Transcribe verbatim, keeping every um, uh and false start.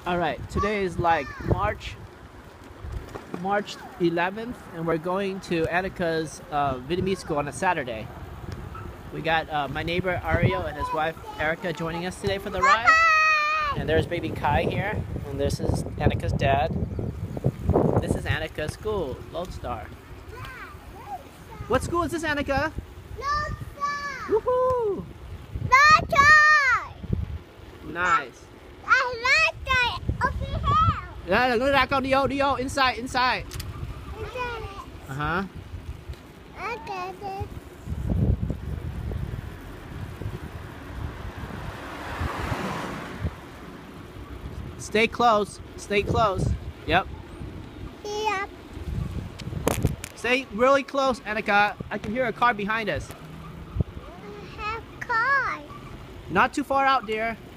All right, today is like March March eleventh, and we're going to Annika's uh, Vietnamese school on a Saturday. We got uh, my neighbor Ario and his wife Erica joining us today for the ride. And there's baby Kai here, and this is Annika's dad. This is Annika's school, Lodestar. What school is this, Annika? Lodestar! Woohoo! Lodestar! Nice. I like that over here. Yeah, look at that, go Dio, Dio, inside, inside. Uh huh. I got it. Stay close, stay close. Yep. Yep. Stay really close, Annika. I can hear a car behind us. I have car. Not too far out, dear.